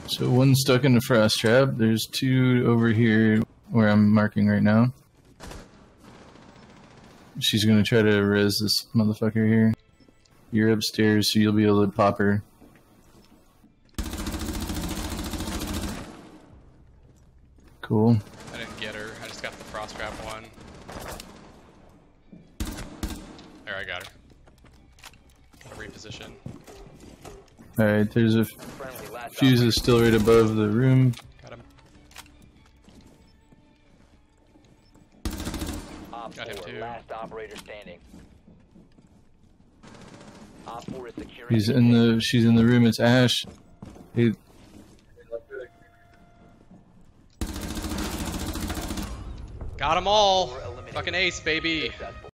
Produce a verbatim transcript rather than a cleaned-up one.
So one's stuck in the frost trap. There's two over here where I'm marking right now. She's gonna try to res this motherfucker here. You're upstairs, so you'll be able to pop her. Cool. I didn't get her. I just got the frost trap one. There, I got her. Gotta reposition. Alright, there's a fuse is still right above the room. Got him. Op Got him too. Last operator standing. Op four is securing. He's in the. She's in the room. It's Ash. He, Got them all. Fucking ace, baby. Successful.